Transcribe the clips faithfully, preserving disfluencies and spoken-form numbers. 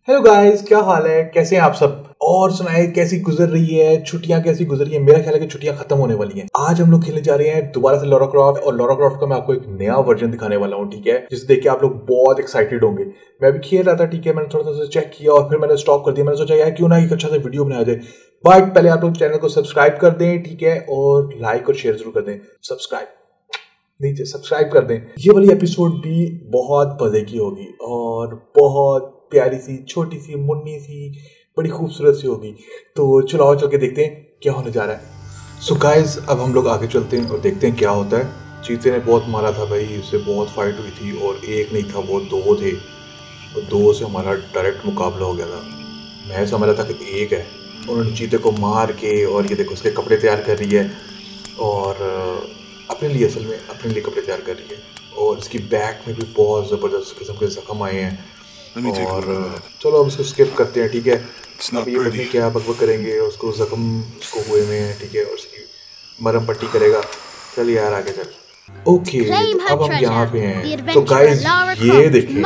Hello guys, क्या हाल है? कैसे हैं आप सब? और सुनाए कैसी गुजर रही है छुट्टियां? कैसी गुजर रही है? मेरा ख्याल है कि छुट्टियां खत्म होने वाली हैं। आज हम लोग खेलने जा रहे हैं दोबारा से लॉरा क्रॉफ्ट, और लॉरा क्रॉफ्ट का मैं आपको एक नया वर्जन दिखाने वाला हूं, ठीक है, जिसे देख के आप लोग बहुत एक्साइटेड होंगे। मैं भी खेल रहा था, ठीक है, मैंने थोड़ा सा चेक किया और फिर मैंने स्टॉप कर दिया। मैंने सोचा यार क्यों ना एक अच्छा सा वीडियो बनाया जाए, बट पहले आप लोग चैनल को सब्सक्राइब कर दें, ठीक है, और लाइक और शेयर जरूर कर दें। सब्सक्राइब नीचे सब्सक्राइब कर दें। ये वाली एपिसोड भी बहुत मजे की होगी और बहुत प्यारी सी, छोटी सी, मुन्नी सी, बड़ी खूबसूरत सी होगी। तो चलो आओ चल के देखते हैं क्या होने जा रहा है। सो गाइस, अब हम लोग आगे चलते हैं और देखते हैं क्या होता है। चीते ने बहुत मारा था भाई, उससे बहुत फाइट हुई थी और एक नहीं था, वो दो थे और दो से हमारा डायरेक्ट मुकाबला हो गया था। मैं समझ रहा था कि एक है, उन्होंने चीते को मार के, और ये देखो उसके कपड़े तैयार कर रही है और अपने लिए, असल में अपने लिए कपड़े तैयार कर रही है। और इसकी बैक में भी बहुत ज़बरदस्त किस्म के जख्म आए हैं। और चलो अब इसको स्किप करते हैं, ठीक है। अब ये पता क्या बकबक करेंगे, उसको जख्म उसको हुए में है, ठीक है, और उसकी मरहम पट्टी करेगा। चल यार आगे चल। ओके, तो अब हम यहाँ पे हैं। तो गाइस ये देखें,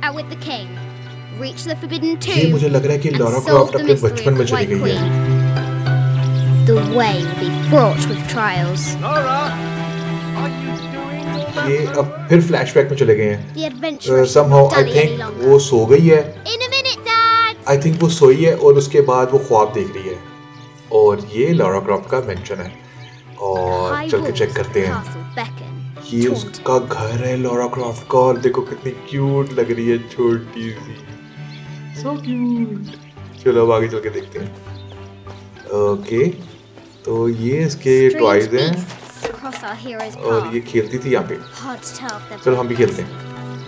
ये मुझे लग रहा है कि लॉरा क्रॉफ्ट अपने बचपन में चली गई है। The way will be fraught with trials. ये अब फिर फ्लैशबैक में चले गए हैं। The adventurous somehow I Dudley think any longer. वो सो गई है। In a minute, Dad. I think वो सोई है और उसके बाद वो ख्वाब देख रही है और ये लॉरा क्रॉफ्ट का मेंशन है। और चल के चेक करते हैं। ये उसका घर है लॉरा क्रॉफ्ट का, और देखो कितनी क्यूट लग रही है, छोटी सी, so क्यूट। चलो अब आगे चल के देखते हैं। ओके, तो ये इसके टॉयज हैं और ये खेलती थी यहाँ पे। चलो हम भी खेलते हैं।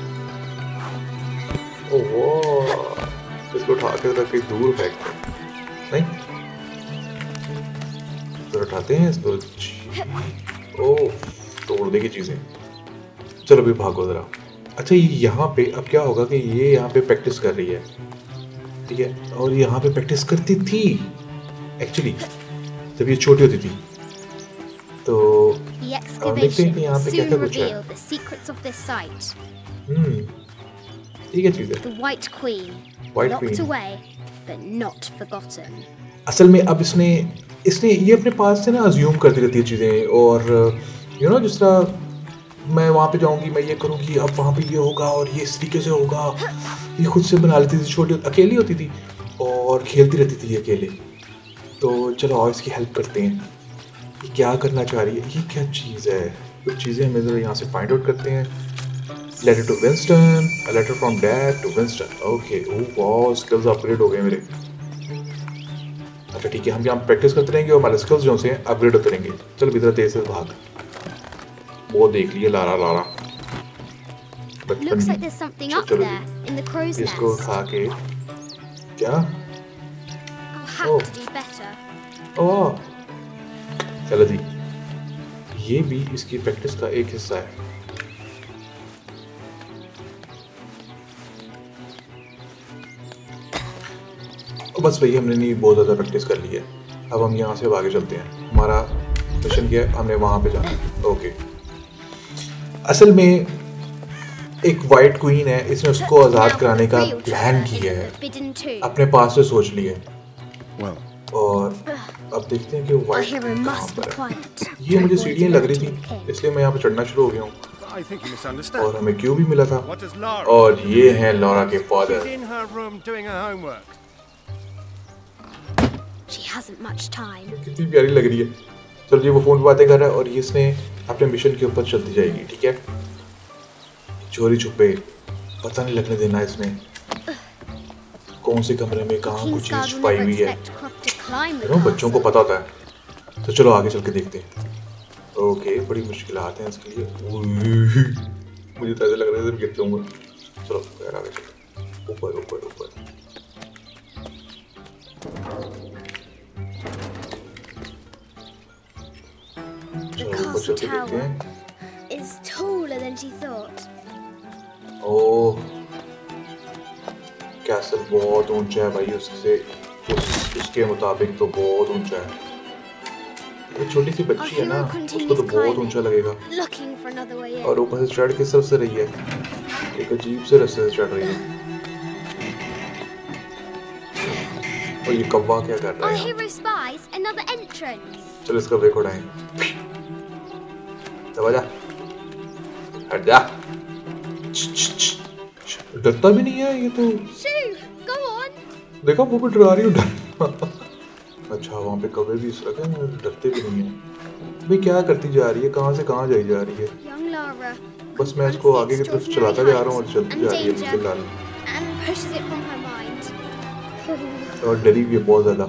ओह, इसको उठा के कहीं दूर फेंकते हैं। नहीं, तो उठाते हैं इसको। ओह, तोड़ देगी चीजें। चलो भी भागो जरा। अच्छा, यहाँ पे अब क्या होगा कि ये यहाँ पे प्रैक्टिस कर रही है, ठीक है, और यहाँ पे प्रैक्टिस करती थी एक्चुअली जब ये छोटी होती थी। तो अब देखते हैं कि यहाँ पे क्या क्या कुछ है। हम्म, ठीक है चीज़ है। White Queen, locked away but not forgotten. असल में अब इसने इसने ये अपने पास से ना अज्यूम करती रहती है चीज़ें, और यू नो जिस तरह मैं वहाँ पे जाऊँगी, मैं ये करूँगी, अब वहाँ पे ये होगा और ये इस तरीके से होगा। ये खुद से बना लेती थी, छोटी अकेली होती थी और खेलती रहती थी ये अकेले। तो चलो और इसकी हेल्प करते हैं। ये क्या करना चाह रही है? ये क्या चीज़ है? कुछ चीज़ें हमें ज़रा यहाँ से फाइंड आउट करते हैं। Letter to Winston, a letter from dad to Winston. Okay, oh वाह, स्किल्स अपग्रेड हो गए मेरे। अच्छा ठीक है, हम यहाँ प्रैक्टिस करते रहेंगे और हमारे स्किल्स जो से अपग्रेड होते रहेंगे। चलो भी ज़रा तेज से भाग। वो देख लिए Lara Lara Looks like there's something up there in the crow's nest. इसको खा के क्या? Have to do better. ओह, चलो जी, ये भी इसकी प्रैक्टिस का एक हिस्सा है। बस वही हमने नहीं बहुत ज़्यादा प्रैक्टिस कर ली है। अब हम यहाँ से आगे चलते हैं। हमारा मिशन क्या है? हमने वहाँ पे जाना है। ओके, असल में एक वाइट क्वीन है, इसने उसको आज़ाद कराने का प्लान किया है, अपने पास से सोच लिया है। और अब देखते हैं कि वाइट कहाँ पर है। ये मुझे सीढ़ियाँ लग रही थी, इसलिए मैं यहाँ पे चढ़ना शुरू हो गया हूँ। और हमें क्यों भी मिला था, और ये हैं लॉरा के फादर। कितनी प्यारी लग रही है। चलो जी, वो फोन पे बातें कर रहा है और ये इसने अपने मिशन के ऊपर चलती जाएगी, ठीक है। चोरी छुपे, पता नहीं लगने देना इसने कौन से कमरे में कहाँ कुछ चीज छुपाई हुई है। यू नो, बच्चों को पता होता है। तो चलो आगे चल के देखते हैं। ओके, बड़ी मुश्किलात हैं इसके लिए। मुझे तो ऐसा लग रहा है जैसे गिर जाऊंगा। चलो यार आगे चलो, ऊपर ऊपर ऊपर। चलो ऊपर चल के देखते हैं। ओह, कैसल बहुत ऊंचा है भाई, उससे उस, उसके मुताबिक तो बहुत ऊंचा है। ये छोटी सी बच्ची है ना, उसको तो बहुत ऊंचा लगेगा। और ऊपर से चढ़ किस तरफ से रही है? एक अजीब से रास्ते से चढ़ रही है। और ये कौवा क्या कर रहा Our है? hero spies another entrance. चलो इसका ब्रेक उड़ाएं। दबा जा, हट जा। डरता भी नहीं है ये तो। Shoo, go on. देखा वो भी डरा रही हूँ। अच्छा वहाँ पे कौवे भी इस रखे हैं, डरते भी नहीं है। भाई क्या करती जा रही है, कहाँ से कहाँ जाई जा रही है? Young Lara बस मैं इसको आगे की तरफ चलाता जा रहा हूँ और चलती जा रही है बिल्कुल लाल। and pushes it from her mind. और डरी भी है बहुत ज्यादा।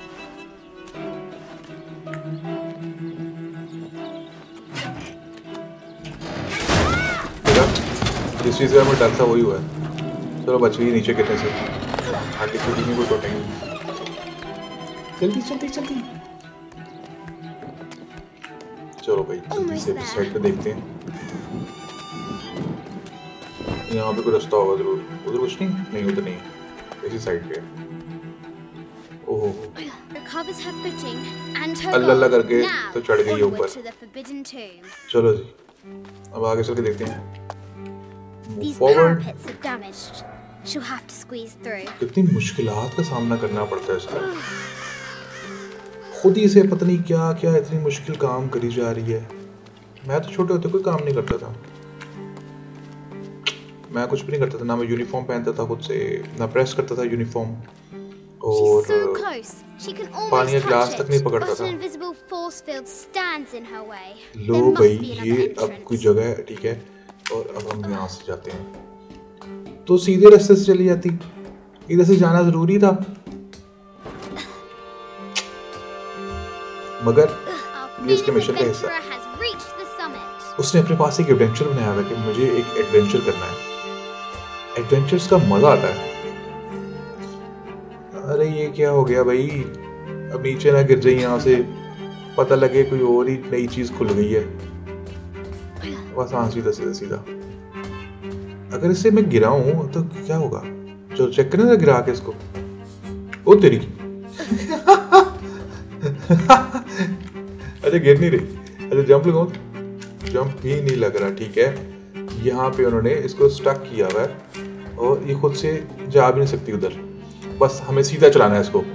देखा जिस चीज का मैं डरता वही हुआ है। चलो बच गई नीचे गिरने से। आगे छुट्टी में कोई टूटेंगी। जल्दी जल्दी जल्दी। चलो भाई जल्दी से साइड पे देखते हैं। यहाँ पे कोई रास्ता होगा जरूर। उधर कुछ नहीं, नहीं उधर नहीं है, इसी साइड पे। ओहो Recovers her footing and her Allah Allah goal. करके Now, तो चढ़ गई है onward ऊपर। to the forbidden tomb. चलो जी अब आगे चल के देखते हैं। Move These forward। parapets are damaged. She'll have to squeeze through. कितनी मुश्किलात का सामना करना पड़ता है इसका। खुद ही से पता नहीं क्या क्या इतनी मुश्किल काम करी जा रही है। मैं तो छोटे होते कोई काम नहीं करता था। मैं कुछ भी नहीं करता था, ना मैं यूनिफॉर्म पहनता था खुद से, ना प्रेस करता था यूनिफॉर्म, और She's so close. She can पानी almost का ग्लास touch तक it, नहीं पकड़ता but था। an invisible force field stands in her way. Low There must भाई be another ये अब entrance. कोई जगह है, ठीक है, और अब हम यहाँ से जाते हैं। तो सीधे रास्ते से चली जाती, इधर से जाना जरूरी था, मगर ये इसके मिशन का हिस्सा है। has reached the summit. उसने अपने पास एक एडवेंचर बनाया हुआ है कि मुझे एक एडवेंचर करना है। एडवेंचर्स का मजा आता है। अरे ये क्या हो गया भाई, अब नीचे ना गिर जाए यहाँ से, पता लगे कोई और ही नई चीज खुल गई है। बस हाँ सीधा सीधा सीधा। अगर इससे मैं गिराऊं तो क्या होगा? चलो चेक करने गिरा के इसको। ओ तेरी अच्छा गिर नहीं रही। अच्छा जंप लगाऊं? जंप भी नहीं लग रहा, ठीक है। यहाँ पे उन्होंने इसको स्टक किया हुआ है और ये खुद से जा भी नहीं सकती उधर, बस हमें सीधा चलाना है इसको।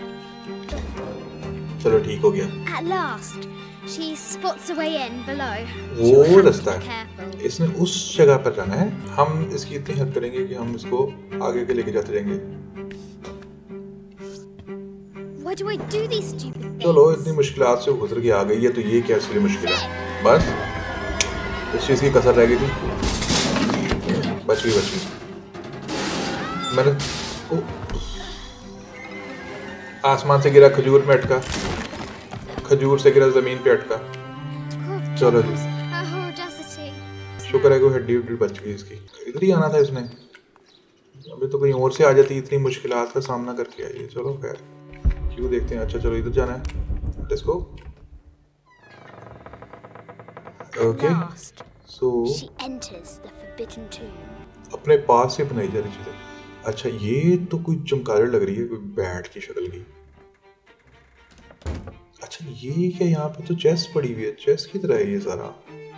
चलो ठीक हो गया। At last, she spots a way in below. वो रास्ता है, इसने उस जगह पर जाना है। हम इसकी इतनी हेल्प करेंगे कि हम इसको आगे के लेके जाते रहेंगे। Why do I do these stupid things? चलो इतनी मुश्किलात से गुजर के आ गई है तो ये क्या इसके लिए मुश्किल है? बस इस चीज की कसर रह गई थी। बच गई बच गई। मैंने ओ, आसमान से गिरा खजूर में अटका, खजूर से गिरा जमीन पे अटका। चलो जी शुक्र है कि हड्डी उड्डी बच गई इसकी। इधर ही आना था इसने, अभी तो कहीं और से आ जाती, इतनी मुश्किलात का सामना करके आई है। चलो खैर क्यों देखते हैं। अच्छा चलो इधर जाना है, लेट्स गो। ओके सो अपने पास से बनाई जा रही चीजें। अच्छा ये तो कोई चमकादड़ लग रही है, कोई बैट की शक्ल की। अच्छा ये क्या, यहाँ पे तो चेस पड़ी हुई है, चेस की तरह है ये सारा।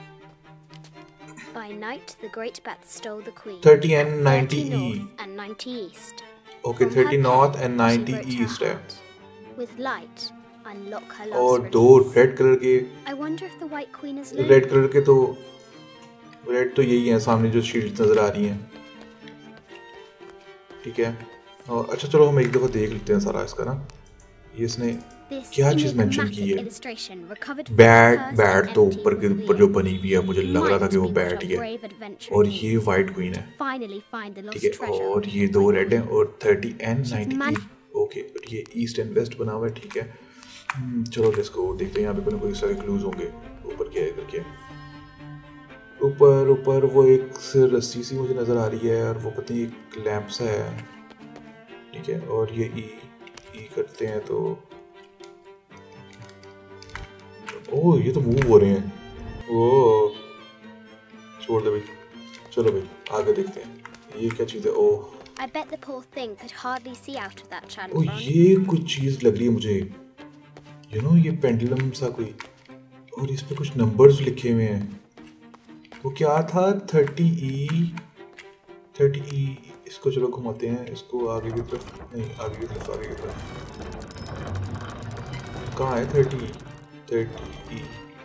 By night, the great bats stole the queen. thirty and ninety E. And ninety east. Okay, thirty north and ninety east है। With light, unlock her और lost दो रेड कलर के। I wonder if the white queen is living. Red colour के तो red तो यही है, सामने जो शील्ड नजर आ रही हैं, ठीक है। और अच्छा चलो हम एक दफा देख लेते हैं सारा इसका ना। ये इसने क्या चीज मेंशन की है? बैट, बैट तो ऊपर के ऊपर जो बनी हुई है, मुझे लग रहा था कि वो बैट ही है। और ये वाइट क्वीन है, ठीक है। और ये दो रेड हैं और थर्टी एंड नाइनटी। ओके ये ईस्ट एंड वेस्ट बना हुआ है, ठीक है। चलो इसको देखते हैं, यहाँ पे कोई कोई सारे क्लूज होंगे। ऊपर क्या है, इधर क्या है? ऊपर ऊपर वो एक रस्सी सी मुझे नजर आ रही है, और वो पता नहीं एक लैंप सा है, ठीक है। और ये ई ई करते हैं तो ओह ये तो मूव हो रहे हैं। ओह छोड़ दे भाई, चलो भाई आगे देखते हैं ये क्या चीज़ है। ओह I bet the poor thing could hardly see out of that channel. ओह ये कुछ चीज़ लग रही है मुझे, यू नो ये पेंडुलम सा कोई, और इस पे कुछ नंबर्स लिखे हुए हैं। वो क्या था? थर्टी ई थर्टी ई इसको चलो घुमाते हैं, इसको आगे की तरफ, नहीं आगे की तरफ, आगे की तरफ। कहाँ है thirty thirty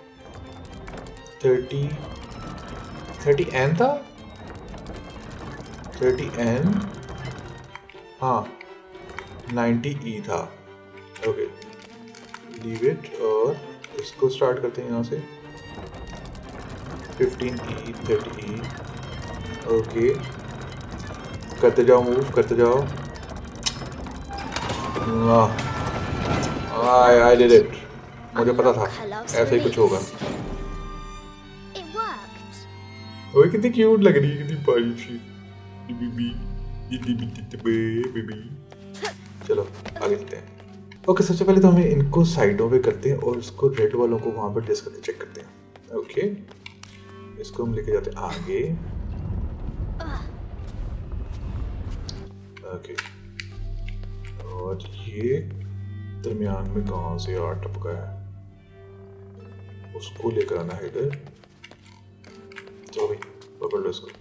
thirty thirty N था, थर्टी एन, हाँ नाइन्टी ई था। ओके लीव इट और इसको स्टार्ट करते हैं यहाँ से, fifteen E, thirty E. Okay करते जाओ, मूव करते जाओ। आई आई डिड इट, मुझे पता था ऐसा ही कुछ होगा। ओए कितनी क्यूट लग रही है, कितनी प्यारी सी बेबी, बेबी। चलो आगे चलते हैं। ओके सबसे पहले तो हमें इनको साइडों पे करते हैं और इसको रेड वालों को वहां पर डिस्क करके चेक करते हैं। ओके इसको हम लेके जाते हैं आगे। ओके और ये दरमियान में कहाँ से यार टपका है, उसको लेकर आना है इधर। चलो भाई पकड़ लो इसको।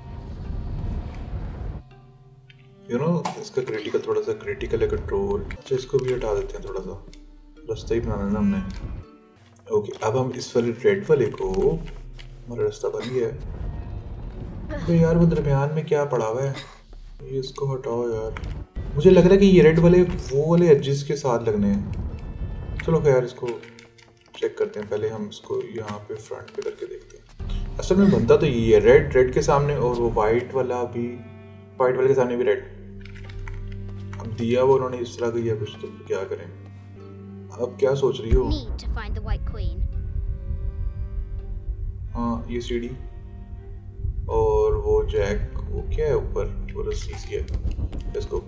यू नो इसका क्रिटिकल, थोड़ा सा क्रिटिकल है कंट्रोल। अच्छा इसको भी हटा देते हैं, थोड़ा सा रास्ता ही बनाना है ना हमने। ओके अब हम इस वाले रेड वाले को, हमारा रास्ता बन गया है। तो यार वो दरमियान में क्या पड़ा हुआ है, ये इसको हटाओ यार। मुझे लग रहा है कि ये रेड वाले वो वाले एजेस के साथ लगने हैं। चलो खैर इसको चेक करते हैं, पहले हम इसको यहाँ पे फ्रंट पे करके देखते हैं। असल में बनता तो ये है, रेड रेड के सामने और वो वाइट वाला भी, वाइट वाले के सामने भी रेड। अब दिया वो उन्होंने इस तरह का या कुछ, तो क्या करें। अब क्या सोच रही हो? हाँ ये सीढ़ी और वो जैक, वो क्या है ऊपर, वो रस्सी सी है। Let's go.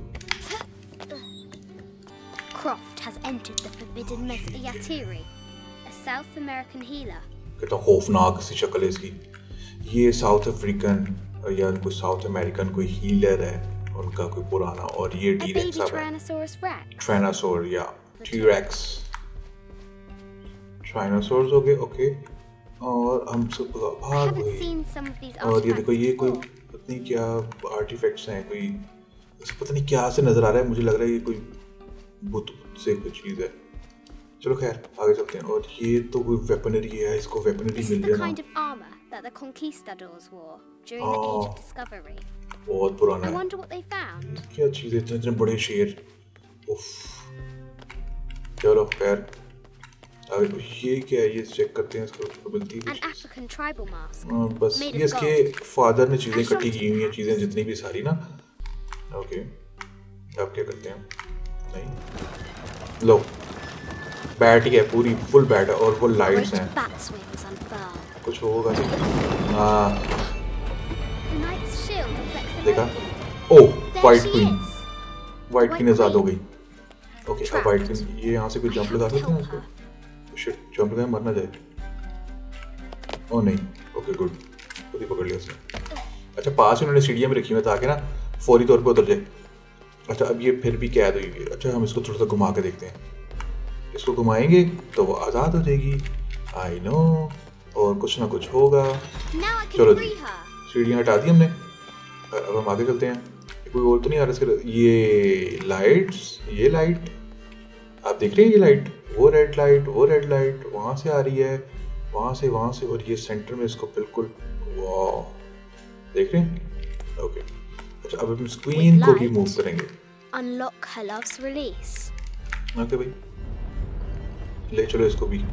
Croft has entered the forbidden mess of Yatiri, a South American healer. कितना खौफनाक सी शक्ल है इसकी। ये साउथ अफ्रीकन या कोई साउथ अमेरिकन कोई हीलर है उनका, कोई पुराना। और ये टी-रेक्स है, ट्रायनासोर या टी-रेक्स, ट्रायनासोर्स हो गए। ओके और हम सब भाग गए। और ये देखो ये कोई पता नहीं क्या आर्टिफैक्ट्स हैं, कोई पता नहीं क्या से नजर आ रहा है, मुझे लग रहा है ये कोई बुत से कुछ चीज है। चलो खैर आगे चलते हैं। और ये तो कोई वेपनरी है, इसको वेपनरी मिल जाए ना। That the conquistadors wore during the age of discovery. बहुत पुराना है। I wonder what they found. क्या चीज़ है, इतने इतने बड़े शेर। उफ। चलो खैर अब ये क्या है, ये चेक करते हैं इसको मिलती है। An African tribal mask. हाँ बस ये इसके फादर ने चीज़ें इकट्ठी की हुई हैं, चीज़ें जितनी भी सारी ना। ओके अब क्या करते हैं, नहीं लो बैट ही है, पूरी फुल बैट है और वो लाइट्स हैं। कुछ होगा हाँ देखा। Oh white queen, white queen आजाद हो गई। ओके अब वाइट क्वीन, ये यहाँ से कोई जंप लगा सकते हैं उसको? शिट जंप लगाए मर ना जाए। ओ नहीं ओके गुड, खुद ही पकड़ लिया उसने। अच्छा पास उन्होंने सीढ़ियाँ में रखी हुई ताकि ना फौरी तौर पे उतर जाए। अच्छा अब ये फिर भी कैद हुई है। अच्छा हम इसको थोड़ा सा घुमा के देखते हैं, इसको घुमाएंगे तो वो आज़ाद हो जाएगी। आई नो और कुछ ना कुछ होगा। चलो जी सीढ़ियाँ हटा दी हमने, अब हम आगे चलते हैं। कोई और तो नहीं आ रहा इसके। ये लाइट्स, ये लाइट आप देख रहे हैं, ये लाइट, वो रेड लाइट, वो रेड लाइट वहाँ से आ रही है, वहाँ से, वहाँ से, और ये सेंटर में इसको बिल्कुल वाह देख रहे हैं। ओके अच्छा अब हम स्क्रीन को भी मूव करेंगे। Unlock her love's release. Okay भाई ले चलो इसको भी।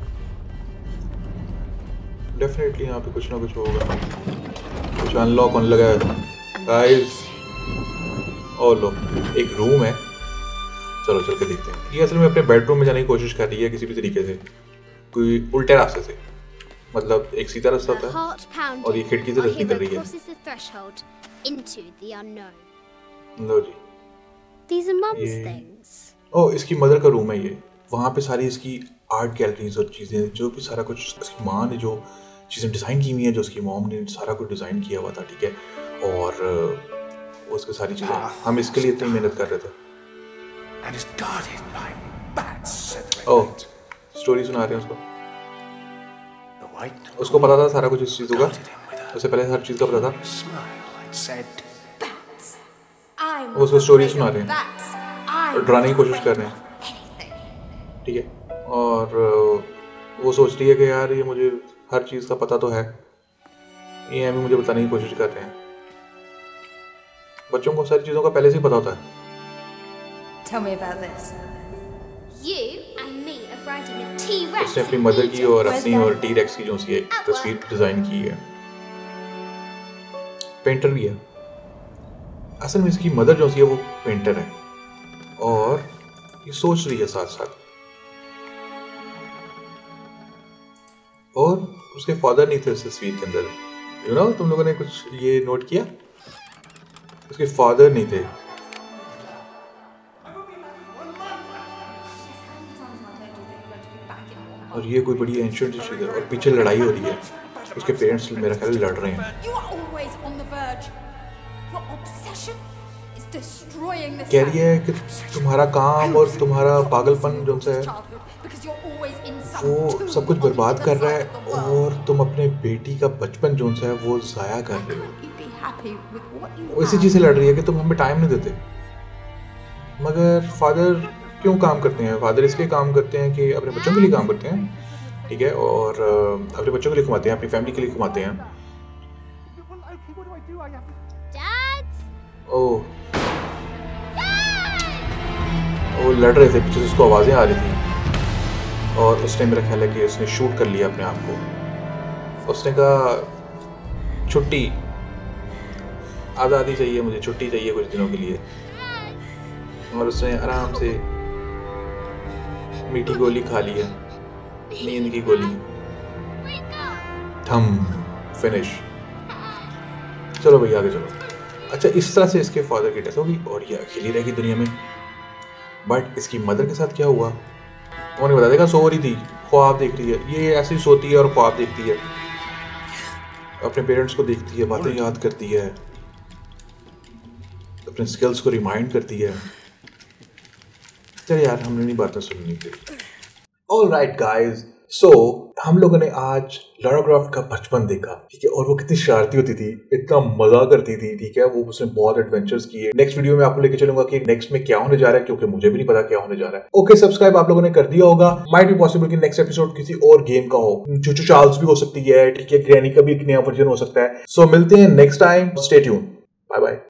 डेफिनेटली यहाँ पे कुछ ना कुछ होगा, कुछ अनलॉक होने लगा है गाइस। और लो एक रूम है, चलो चल के देखते हैं। ये असल में अपने बेडरूम में जाने की कोशिश कर रही है किसी भी तरीके से, कोई उल्टे रास्ते से, मतलब एक सीधा रास्ता होता है और ये खिड़की से रास्ते कर रही है। लो जी These are mum's things. ओ इसकी मदर का रूम है ये, वहाँ पे सारी इसकी आर्ट गैलरीज और चीज़ें, जो भी सारा कुछ उसकी माँ ने जो चीज़ें डिज़ाइन की हुई हैं, जो उसकी मॉम ने सारा कुछ डिज़ाइन किया हुआ था, ठीक है। और उसके सारी चीज़ें हम इसके लिए इतनी मेहनत कर रहे थे। ओह स्टोरी सुना रहे हैं उसको, उसको पता था सारा कुछ इस चीज़ों का, उससे पहले हर चीज़ का पता था। वो उसको स्टोरी सुना रहे हैं और डराने की कोशिश कर रहे हैं, ठीक है। और वो सोच रही है कि यार ये मुझे हर चीज़ का पता तो है, ये हमें मुझे बताने की कोशिश कर रहे हैं। बच्चों को सारी चीज़ों का पहले से ही पता होता है। Tell me about this. You and me are riding a T-Rex. उसने अपनी मदर की और अपनी और टी रेक्स की जो सी एक तस्वीर डिजाइन की है। पेंटर भी है। असल में इसकी मदर जो सी है वो पेंटर है और ये सोच रही है साथ साथ। और उसके फादर नहीं थे उस तस्वीर के अंदर, यू नो, तुम लोगों ने कुछ ये नोट किया? उसके फादर नहीं थे। और ये कोई बड़ी एंशिएंट चीज है और पीछे लड़ाई हो रही है। उसके पेरेंट्स मेरा ख्याल लड़ रहे हैं। कह रही है कि तुम्हारा काम और तुम्हारा पागलपन जो है वो सब कुछ बर्बाद कर रहा है और तुम अपने बेटी का बचपन जो है वो जाया कर रहे हो। वो इसी चीज़ से लड़ रही है कि तुम हमें टाइम नहीं देते। मगर फादर क्यों काम करते हैं? फादर इसलिए काम करते हैं कि अपने बच्चों के लिए काम करते हैं, ठीक है, और अपने बच्चों के लिए कमाते हैं, अपनी फैमिली के लिए कमाते हैं। ओह, वो लड़ रहे थे, पीछे से उसको आवाज़ें आ रही थी और उसने मेरा ख्याल है कि उसने शूट कर लिया अपने आप को। उसने कहा छुट्टी आज़ादी चाहिए, मुझे छुट्टी चाहिए कुछ दिनों के लिए। और उसने आराम से मीठी गोली खा ली है, नींद की गोली। थम फिनिश। चलो भाई आगे चलो। अच्छा, इस तरह से इसके फादर की डेथ होगी और ये अकेली रहेगी दुनिया में। बट इसकी मदर के साथ क्या हुआ वो नहीं बता देगा। सो रही थी, ख्वाब देख रही है, ये ऐसे ही सोती है और ख्वाब देखती है, अपने पेरेंट्स को देखती है, बातें याद करती है, अपने स्किल्स को रिमाइंड करती है। चल यार, हमने नहीं बातें सुननी थी। ऑल राइट गाइज, सो हम लोगों ने आज लॉरा क्रॉफ्ट का बचपन देखा, ठीक है, और वो कितनी शरारती होती थी, इतना मजा करती थी, ठीक है। वो उसने बहुत एडवेंचर्स किए। नेक्स्ट वीडियो में आपको लेके चलूंगा कि नेक्स्ट में क्या होने जा रहा है, क्योंकि मुझे भी नहीं पता क्या होने जा रहा है। ओके, सब्सक्राइब आप लोगों ने कर दिया होगा। माइट बी पॉसिबल कि नेक्स्ट एपिसोड किसी और गेम का हो, चूचू चार्ल्स भी हो सकती है, ठीक है, ग्रैनी का भी एक नया वर्जन हो सकता है। सो मिलते हैं next time, stay tune, bye bye.